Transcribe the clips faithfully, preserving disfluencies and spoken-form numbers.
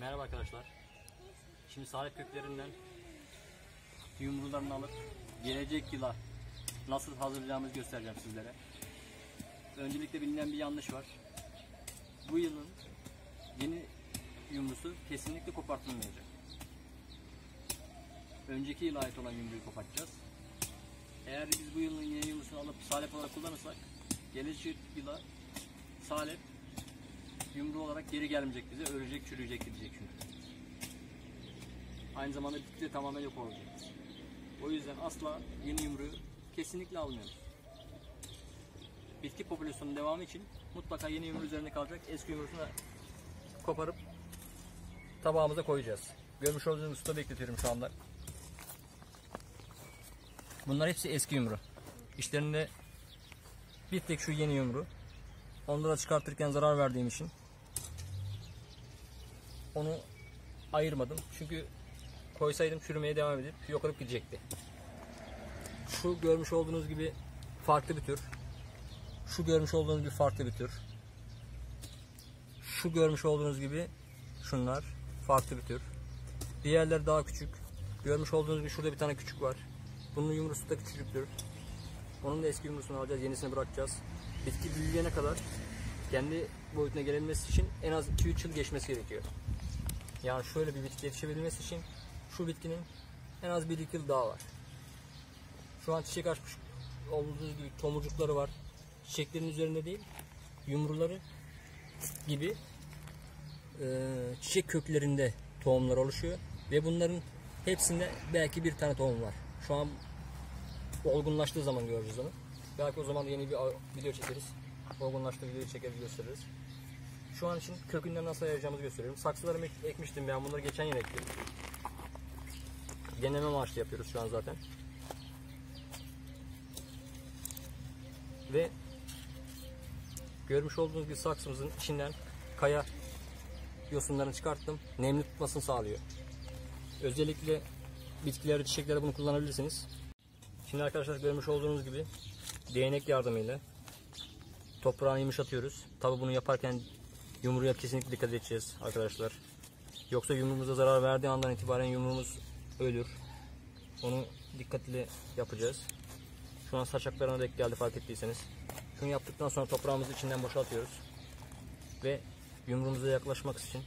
Merhaba arkadaşlar. Şimdi salep köklerinden yumrularını alıp gelecek yıla nasıl hazırlayacağımızı göstereceğim sizlere. Öncelikle bilinen bir yanlış var. Bu yılın yeni yumrusu kesinlikle kopartılmayacak. Önceki yıla ait olan yumruyu kopartacağız. Eğer biz bu yılın yeni yumrusunu alıp salep olarak kullanırsak gelecek yıla salep yumru olarak geri gelmeyecek bize, ölecek, çürüyecek, gidecek çünkü. Aynı zamanda bitki de tamamen yok olacak. O yüzden asla yeni yumruyu kesinlikle almıyoruz. Bitki popülasyonunun devamı için mutlaka yeni yumru üzerinde kalacak. Eski yumrusunu koparıp tabağımıza koyacağız. Görmüş olduğunuz usta bekletiyorum şu anda. Bunlar hepsi eski yumru. İşlerinde bir tek şu yeni yumru. Onu da çıkartırken zarar verdiğim için onu ayırmadım. Çünkü koysaydım çürümeye devam edip yok olup gidecekti. Şu görmüş olduğunuz gibi farklı bir tür. Şu görmüş olduğunuz gibi farklı bir tür. Şu görmüş olduğunuz gibi şunlar farklı bir tür. Diğerleri daha küçük. Görmüş olduğunuz gibi şurada bir tane küçük var. Bunun yumrusu da küçücüktür. Onun da eski yumrusunu alacağız, yenisini bırakacağız. Bitki büyüyene kadar kendi boyutuna gelebilmesi için en az iki üç yıl geçmesi gerekiyor. Yani şöyle bir bitki yetişebilmesi için şu bitkinin en az bir iki yıl daha var. Şu an çiçek açmış olduğu gibi tomurcukları var. Çiçeklerin üzerinde değil, yumruları gibi e, çiçek köklerinde tohumlar oluşuyor. Ve bunların hepsinde belki bir tane tohum var. Şu an olgunlaştığı zaman göreceğiz onu. Belki o zaman yeni bir video çekeriz. Olgunlaştığı videoyu çekeriz, gösteririz. Şu an için kökünden nasıl ayıracağımızı gösteriyorum. Saksılarımı ek ekmiştim ben, bunları geçen yıl ektim. Deneme amaçlı yapıyoruz şu an zaten. Ve görmüş olduğunuz gibi saksımızın içinden kaya yosunlarını çıkarttım. Nemli tutmasını sağlıyor. Özellikle bitkilerde, çiçeklerde bunu kullanabilirsiniz. Şimdi arkadaşlar görmüş olduğunuz gibi değnek yardımıyla toprağını yumuşatıyoruz. Tabi bunu yaparken yumruya kesinlikle dikkat edeceğiz arkadaşlar. Yoksa yumruğumuza zarar verdiği andan itibaren yumruğumuz ölür. Onu dikkatli yapacağız. Şu an saçaklarına denk geldi, fark ettiyseniz. Şunu yaptıktan sonra toprağımızı içinden boşaltıyoruz. Ve yumruğumuza yaklaşmak için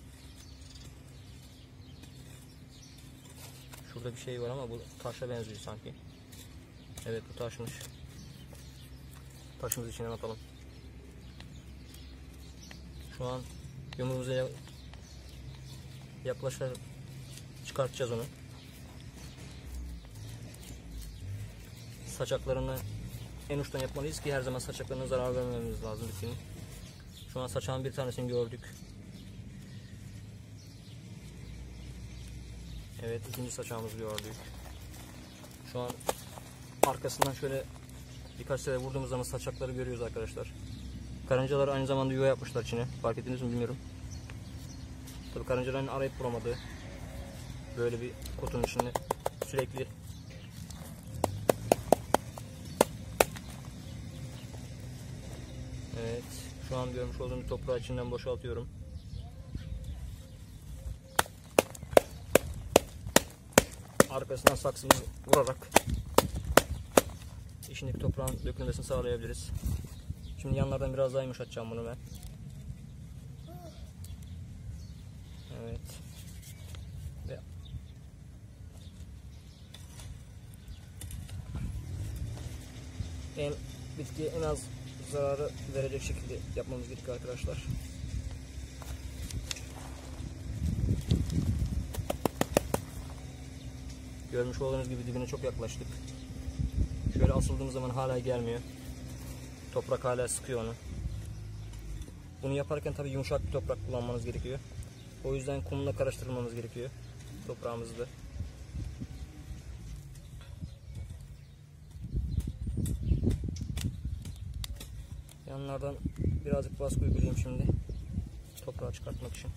şurada bir şey var ama bu taşa benziyor sanki. Evet, bu taşmış. Taşımızı içine atalım. Şu an yumruğumuza yaklaşarak çıkartacağız onu. Saçaklarını en uçtan yapmalıyız ki her zaman saçaklarına zarar vermememiz lazım bitkinin. Şu an saçağın bir tanesini gördük. Evet, ikinci saçağımızı gördük. Şu an arkasından şöyle birkaç sefer vurduğumuz zaman saçakları görüyoruz arkadaşlar. Karıncalar aynı zamanda yuva yapmışlar içine. Fark ettiniz mi bilmiyorum. Tabii karıncaların arayıp bulamadığı böyle bir kutunun içinde sürekli evet, şu an görmüş olduğunuz toprağı içinden boşaltıyorum. Arkasından saksımızı vurarak içindeki toprağın dökülmesini sağlayabiliriz. Şimdi yanlardan biraz daha yumuşatacağım bunu ben. Evet. Ve en bitkiye en az zararı verecek şekilde yapmamız gerekiyor arkadaşlar. Görmüş olduğunuz gibi dibine çok yaklaştık. Şöyle asıldığımız zaman hala gelmiyor. Toprak hala sıkıyor onu. Bunu yaparken tabii yumuşak bir toprak kullanmanız gerekiyor. O yüzden kumla karıştırmamız gerekiyor toprağımızı da. Yanlardan birazcık baskı uygulayayım şimdi. Toprağı çıkartmak için.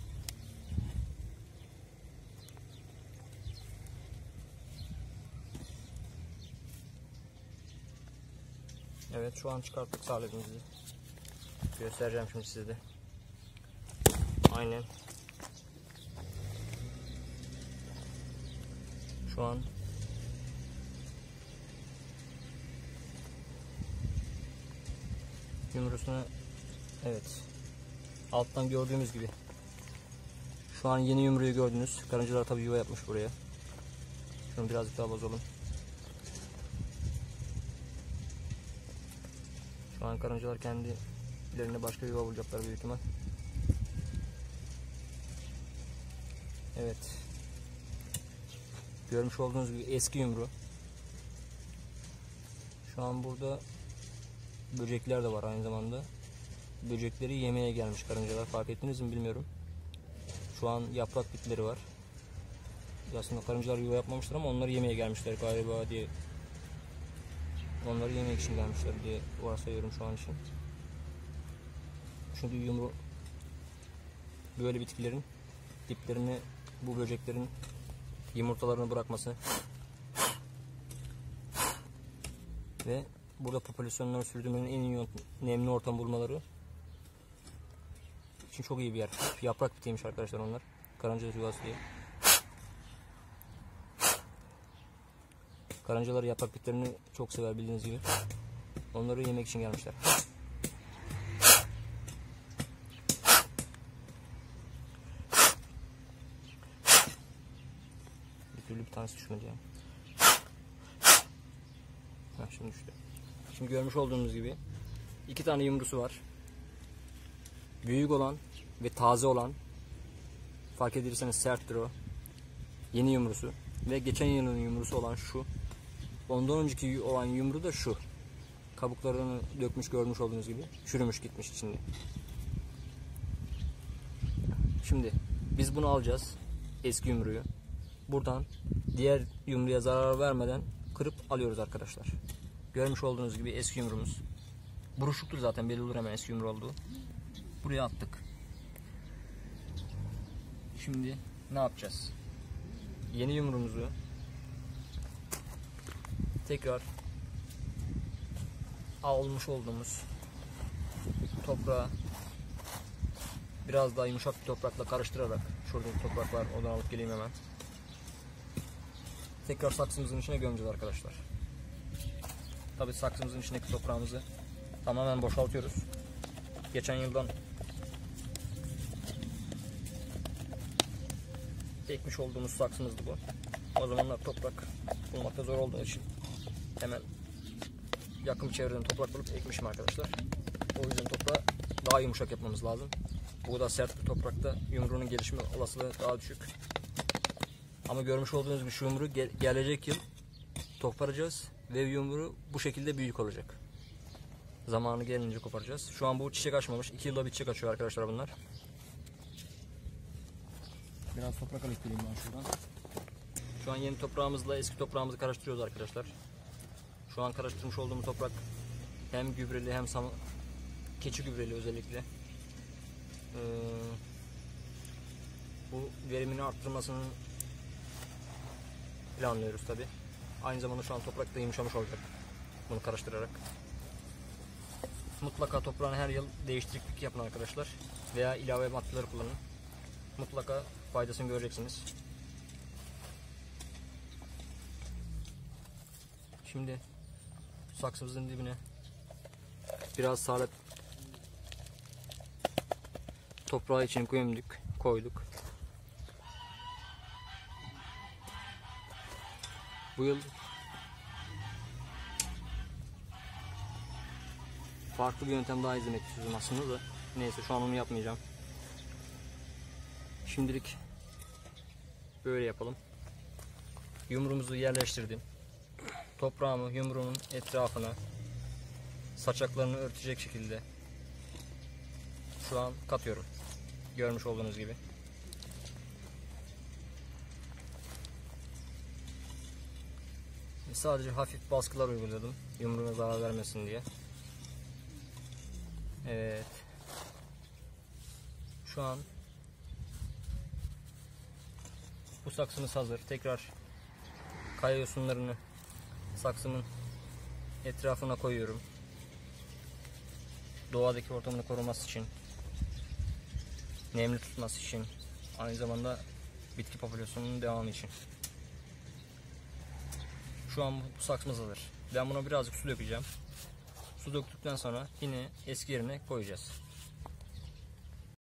Evet, şu an çıkarttık salebimizi. Göstereceğim şimdi size de. Aynen. Şu an yumrusunu, evet, alttan gördüğümüz gibi şu an yeni yumruyu gördünüz. Karıncalar tabii yuva yapmış buraya. Şunu birazcık daha bozalım. Şu an karıncalar kendilerine başka yuva bulacaklar büyük ihtimal. Evet. Görmüş olduğunuz gibi eski yumru. Şu an burada böcekler de var aynı zamanda. Böcekleri yemeye gelmiş karıncalar. Fark ettiniz mi bilmiyorum. Şu an yaprak bitleri var. Aslında karıncalar yuva yapmamışlar ama onları yemeye gelmişler galiba diye. Onları yemek için gelmişler diye varsayıyorum şu an için. Çünkü yumru böyle bitkilerin diplerini bu böceklerin yumurtalarını bırakması ve burada popülasyonları sürdürmenin en iyi nemli ortam bulmaları için çok iyi bir yer. Yaprak bitiymiş arkadaşlar onlar. Karınca yuvası diye. Karıncalar yaprak bitlerini çok sever bildiğiniz gibi. Onları yemek için gelmişler. Bir türlü bir tanesi düşmedi yani. Heh, şimdi düştü. Şimdi görmüş olduğunuz gibi iki tane yumrusu var. Büyük olan ve taze olan, fark ederseniz serttir o. Yeni yumrusu ve geçen yılın yumrusu olan şu. Ondan önceki olan yumru da şu. Kabuklarını dökmüş, görmüş olduğunuz gibi. Çürümüş gitmiş içinde. Şimdi biz bunu alacağız. Eski yumruyu. Buradan diğer yumruya zarar vermeden kırıp alıyoruz arkadaşlar. Görmüş olduğunuz gibi eski yumrumuz. Buruşuktur zaten, belli olur hemen eski yumru olduğu. Buraya attık. Şimdi ne yapacağız? Yeni yumrumuzu tekrar almış olduğumuz toprağa biraz daha yumuşak bir toprakla karıştırarak, şurada bir toprak var, oradan alıp geleyim hemen. Tekrar saksımızın içine gömeceğiz arkadaşlar. Tabii saksımızın içindeki toprağımızı tamamen boşaltıyoruz. Geçen yıldan ekmiş olduğumuz saksımızdı bu. O zamanlar toprak bulmakta zor olduğu için hemen yakın bir çevreden toprak bulup ekmişim arkadaşlar. O yüzden toprağı daha yumuşak yapmamız lazım. Bu da sert bir toprakta yumruğunun gelişme olasılığı daha düşük. Ama görmüş olduğunuz gibi şu yumru gel gelecek yıl koparacağız ve yumru bu şekilde büyük olacak. Zamanı gelince koparacağız. Şu an bu çiçek açmamış. iki yılda bir çiçek açıyor arkadaşlar bunlar. Biraz toprak alıp geleyim ben şuradan. Şu an yeni toprağımızla eski toprağımızı karıştırıyoruz arkadaşlar. Şu an karıştırmış olduğumuz toprak hem gübreli hem sam keçi gübreli özellikle. Ee, bu verimini arttırmasını planlıyoruz tabi. Aynı zamanda şu an toprak da yumuşamış olacak bunu karıştırarak. Mutlaka toprağını her yıl değişiklik yapın arkadaşlar veya ilave maddeler kullanın. Mutlaka faydasını göreceksiniz. Şimdi saksımızın dibine biraz salep toprağı için gömdük, koyduk. Bu yıl farklı bir yöntem daha izlemek istiyorum aslında da. Neyse, şu an onu yapmayacağım. Şimdilik böyle yapalım. Yumruğumuzu yerleştirdim. Toprağımı yumruğumun etrafına saçaklarını örtecek şekilde şu an katıyorum. Görmüş olduğunuz gibi. Sadece hafif baskılar uyguladım yumruğuna zarar vermesin diye. Evet. Şu an bu saksımız hazır. Tekrar kaya yosunlarını saksımın etrafına koyuyorum. Doğadaki ortamını koruması için, nemli tutması için, aynı zamanda bitki popülasyonunun devamı için. Şu an bu saksımız hazır. Ben buna birazcık su dökeceğim. Su döktükten sonra yine eski yerine koyacağız.